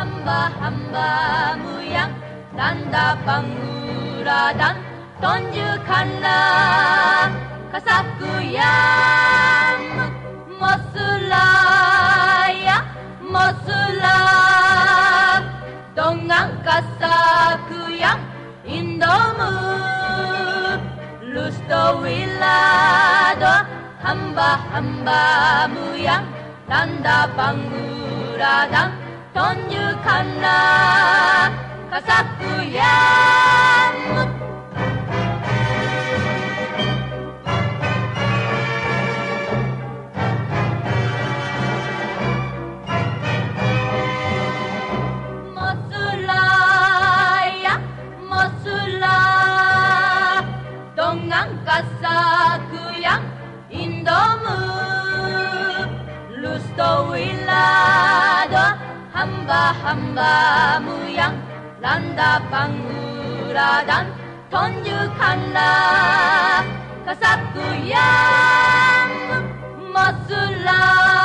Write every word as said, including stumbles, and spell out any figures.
hamba hamba muyang tanda panguradan tunjukkanlah kasaku yang mosulaya mosulah dengan kasaku yang indomu lusto wilado hamba-hambamu yang tanda panguradan tunjukkanlah kasaku yang mosulaya mosulah dengan kasaku yang indomu lusto wilado hamba-hambamu yang landa panguradan tunjukkanlah kasaku yang mosulah